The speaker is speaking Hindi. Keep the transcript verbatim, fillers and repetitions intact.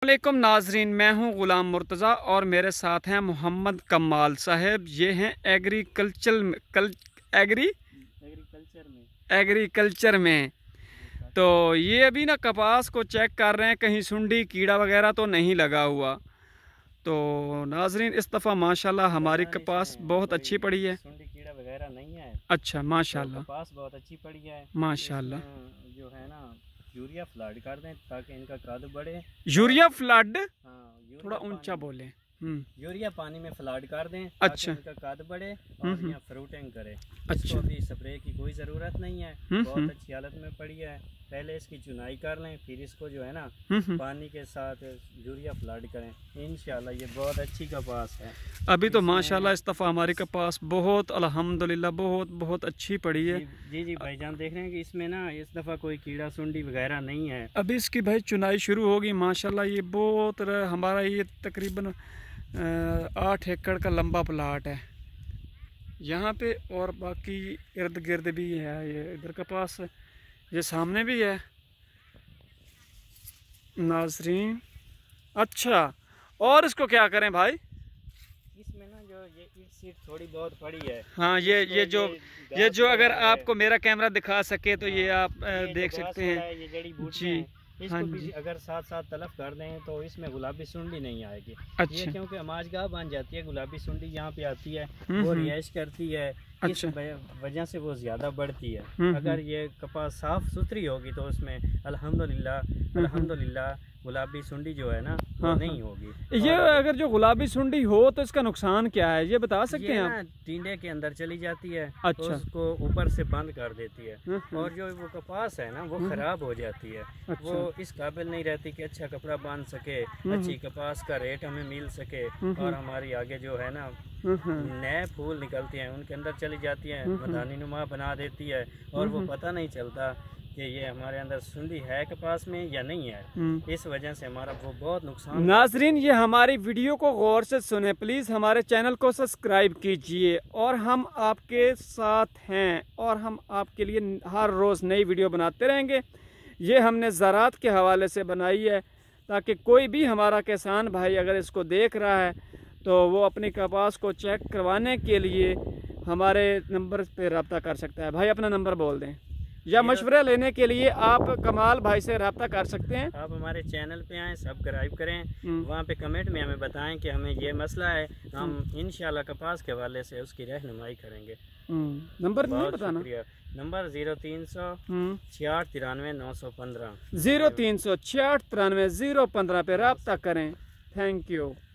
वालेकुम नाजरीन, मैं हूं गुलाम मुर्तज़ा और मेरे साथ हैं मोहम्मद कमाल साहब। ये हैं एग्रीकल्चर में कल एग्री एग्रीकल्चर में एग्रीकल्चर में तो ये अभी ना कपास को चेक कर रहे हैं कहीं सुंडी कीड़ा वगैरह तो नहीं लगा हुआ। तो नाजरीन इस दफ़ा माशाल्लाह हमारी कपास बहुत अच्छी पड़ी है, सुंडी कीड़ा वगैरह नहीं है। अच्छा माशाल्लाह, तो कपास बहुत अच्छी पड़ी है माशाल्लाह। जो है ना यूरिया फ्लड कर दें ताकि इनका कद बढ़े। यूरिया फ्लड, हाँ, थोड़ा ऊंचा बोले। यूरिया पानी में फ्लड कर दें अच्छा, इनका कद बढ़े और यहाँ फ्रूटिंग करे। अच्छा, अभी स्प्रे की कोई ज़रूरत नहीं है, बहुत अच्छी हालत में पड़ी है। पहले इसकी चुनाई कर लें, फिर इसको जो है ना पानी के साथ यूरिया फ्लड करें, इंशाल्लाह ये बहुत अच्छी कपास है। अभी तो माशाल्लाह इस दफ़ा हमारी कपास बहुत अल्हम्दुलिल्लाह बहुत बहुत अच्छी पड़ी है। जी जी भाईजान, देख रहे हैं कि इसमें ना इस दफ़ा कोई कीड़ा सुंडी वगैरह नहीं है। अभी इसकी भाई चुनाई शुरू होगी माशाल्लाह। ये बहुत हमारा ये तकरीबन आठ एकड़ का लंबा प्लाट है यहाँ पे, और बाकी इर्द गिर्द भी है। ये इधर कपास, ये सामने भी है नाजरीन। अच्छा, और इसको क्या करें भाई? इसमें ना जो ये ईट सीट थोड़ी बहुत पड़ी है। हाँ, ये ये जो ये, ये जो अगर आपको मेरा कैमरा दिखा सके तो ये आप ये देख सकते हैं। ये जड़ी बूटी जी है। इसको हाँ भी जी, अगर साथ साथ तलफ कर दें तो इसमें गुलाबी सुंडी नहीं आएगी। अच्छा, ये क्योंकि अमाजगाह बन जाती है, गुलाबी सुंडी यहाँ पे आती है, वो रिहाइश करती है, इस वजह से वो ज़्यादा बढ़ती है। अगर ये कपास साफ़ सुथरी होगी तो उसमें अल्हम्दुलिल्लाह अल्हम्दुलिल्लाह गुलाबी सुंडी जो है ना वो हाँ, नहीं होगी। ये अगर जो गुलाबी सुंडी हो तो इसका नुकसान क्या है, ये बता सकते हैं आप? टिंडे के अंदर चली जाती है, अच्छा, तो उसको ऊपर से बंद कर देती है और जो वो कपास है ना वो खराब हो जाती है। अच्छा, वो इस काबिल नहीं रहती कि अच्छा कपड़ा बांध सके, अच्छी कपास का रेट हमें मिल सके, और हमारी आगे जो है ना नए फूल निकलते हैं उनके अंदर चली जाती है, मदानी नुमा बना देती है, और वो पता नहीं चलता कि ये हमारे अंदर सुंडी है कपास में या नहीं है। इस वजह से हमारा वो बहुत नुकसान। नाजरीन, ये हमारी वीडियो को गौर से सुने प्लीज़, हमारे चैनल को सब्सक्राइब कीजिए, और हम आपके साथ हैं और हम आपके लिए हर रोज़ नई वीडियो बनाते रहेंगे। ये हमने ज़रात के हवाले से बनाई है ताकि कोई भी हमारा किसान भाई अगर इसको देख रहा है तो वो अपनी कपास को चेक करवाने के लिए हमारे नंबर पे रब्ता कर सकता है। भाई अपना नंबर बोल दें, या मशवरा लेने के लिए आप कमाल भाई से रब्ता कर सकते हैं। आप हमारे चैनल पे आएँ, सब्सक्राइब करें, वहाँ पे कमेंट में हमें बताएं कि हमें ये मसला है, हम इंशाल्लाह कपास के हवाले से उसकी रहनुमाई करेंगे। नंबर नहीं बताना। नंबर जीरो तीन सौ छियाठ तिरानवे नौ सौ पंद्रह, जीरो तीन सौ छियाठ तिरानवे जीरो पंद्रह पे रब्ता करें। Thank you.